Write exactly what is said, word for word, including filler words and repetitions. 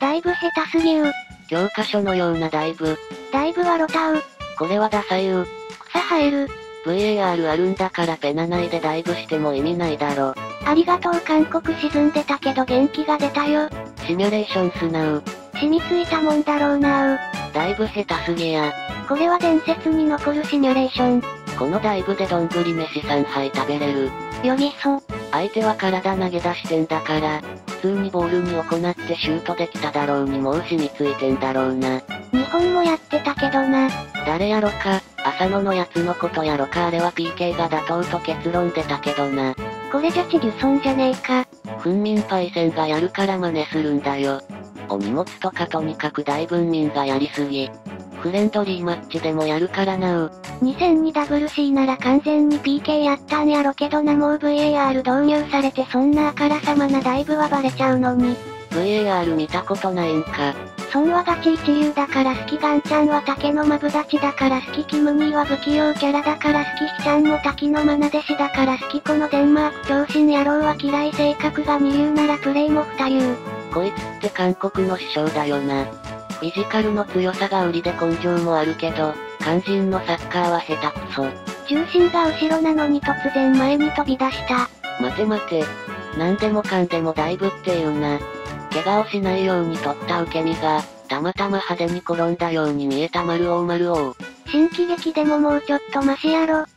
だいぶ下手すぎう。 教科書のようなだいぶ。 だいぶわろたう。 これはダサいう。 草生える。 ブイエーアール あるんだからペナ内でダイブしても意味ないだろ。 ありがとう韓国沈んでたけど元気が出たよ。 シミュレーションすなう。 染みついたもんだろうなう。 だいぶ下手すぎや。 これは伝説に残るシミュレーション。 このダイブで丼飯さんはい食べれる。 よぎそ。 相手は体投げ出してんだから、普通にボールに行ってシュートできただろうにもう染みついてんだろうな。 日本もやってたけどな。 誰やろか、浅野のやつのことやろかあれは ピーケー が妥当と結論出たけどな。 これじゃチリュソンじゃねえか。 フンミンパイセンがやるから真似するんだよ。お荷物とかとにかく大文民がやりすぎ。フレンドリーマッチでもやるからなう。 にせんにダブルシー なら完全に ピーケー やったんやろけどなもう ブイエーアール 導入されてそんなあからさまなダイブはバレちゃうのに。 ブイエーアール 見たことないんか。 孫はガチ一流だから好きガンちゃんは竹のマブダチだから好きキムニーは不器用キャラだから好きヒちゃんも滝の愛弟子だから好きこのデンマーク長身野郎は嫌い性格が二流ならプレイも二流。 こいつって韓国の師匠だよな。フィジカルの強さが売りで根性もあるけど、肝心のサッカーは下手くそ。 重心が後ろなのに突然前に飛び出した。 待て待て。なんでもかんでもダイブって言うな。怪我をしないように取った受け身が、たまたま派手に転んだように見えた丸王丸王。 新喜劇でももうちょっとマシやろ。